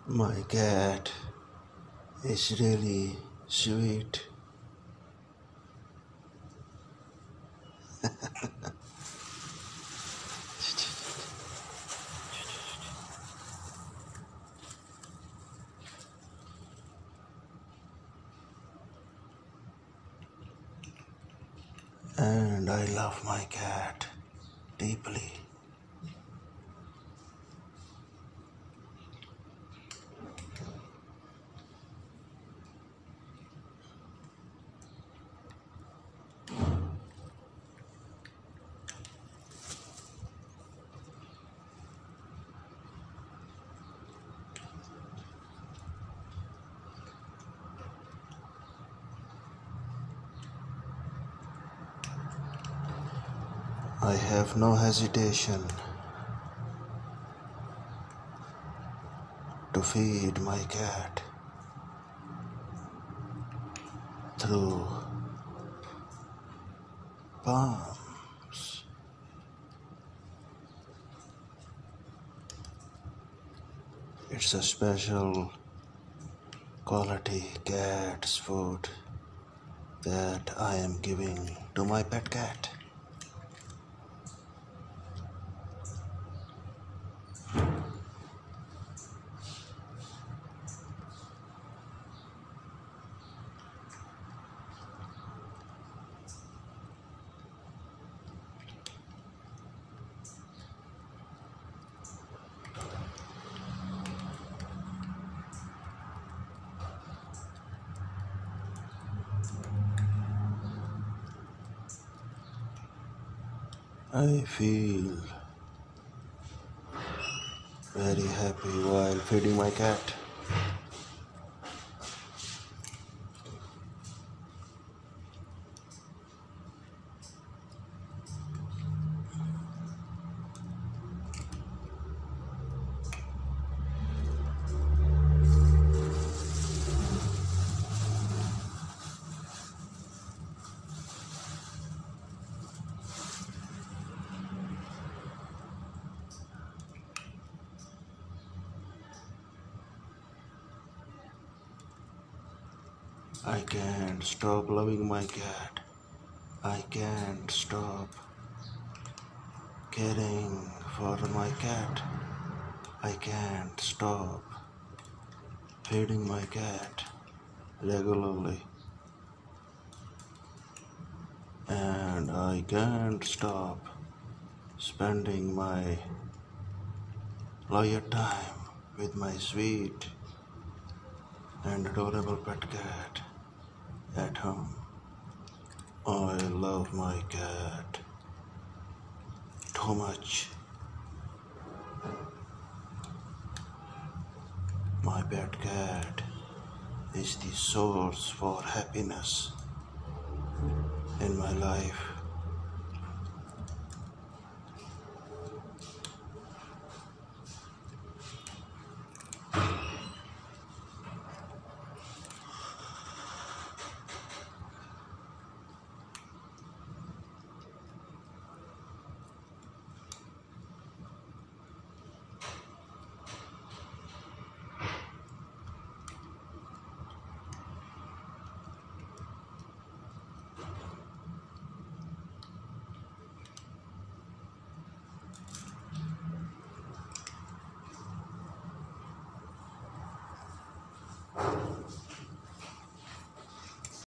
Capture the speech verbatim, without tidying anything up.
My cat is really sweet. And I love my cat deeply. I have no hesitation to feed my cat through palms. It's a special quality cat's food that I am giving to my pet cat. I feel very happy while feeding my cat. I can't stop loving my cat. I can't stop caring for my cat. I can't stop feeding my cat regularly. And I can't stop spending my loyal time with my sweet and adorable pet cat at home. I love my cat too much. My pet cat is the source for happiness in my life.